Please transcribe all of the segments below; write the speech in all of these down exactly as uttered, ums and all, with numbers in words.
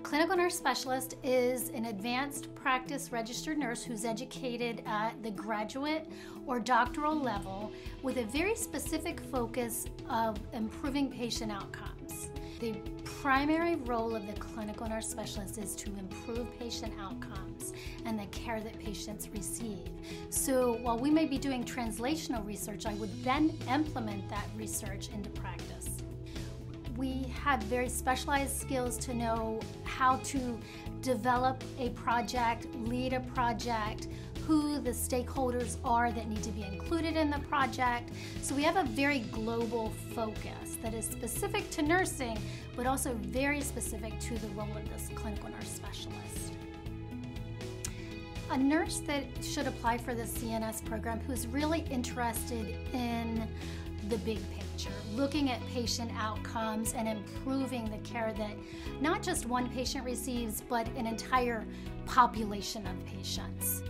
clinical nurse specialist is an advanced practice registered nurse who's educated at the graduate or doctoral level with a very specific focus of improving patient outcomes. The primary role of the clinical nurse specialist is to improve patient outcomes and the care that patients receive. So while we may be doing translational research, I would then implement that research into practice. We have very specialized skills to know how to develop a project, lead a project, who the stakeholders are that need to be included in the project. So we have a very global focus that is specific to nursing, but also very specific to the role of this clinical nurse specialist. A nurse that should apply for the C N S program who's really interested in the big picture, looking at patient outcomes and improving the care that not just one patient receives, but an entire population of patients.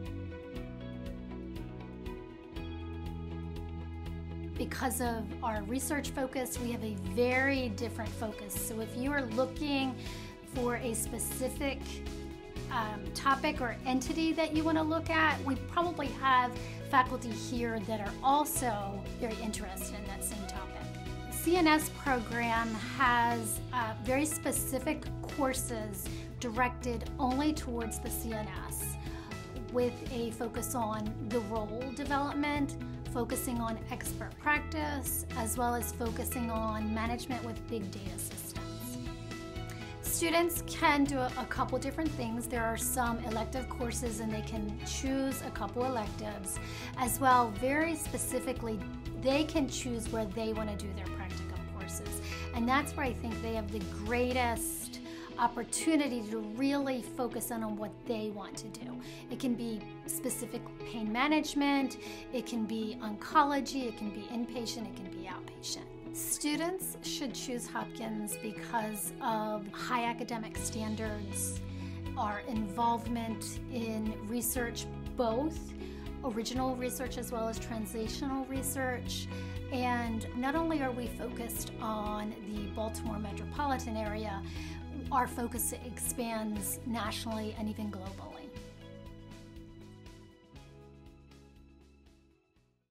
Because of our research focus, we have a very different focus. So if you are looking for a specific um, topic or entity that you want to look at, we probably have faculty here that are also very interested in that same topic. The C N S program has uh, very specific courses directed only towards the C N S, with a focus on the role development, focusing on expert practice, as well as focusing on management with big data systems. Students can do a couple different things. There are some elective courses and they can choose a couple electives. As well, very specifically, they can choose where they want to do their practicum courses. And that's where I think they have the greatest opportunity to really focus in on what they want to do. It can be specific pain management, it can be oncology, it can be inpatient, it can be outpatient. Students should choose Hopkins because of high academic standards, our involvement in research, both original research as well as translational research. And not only are we focused on the Baltimore metropolitan area, our focus expands nationally and even globally.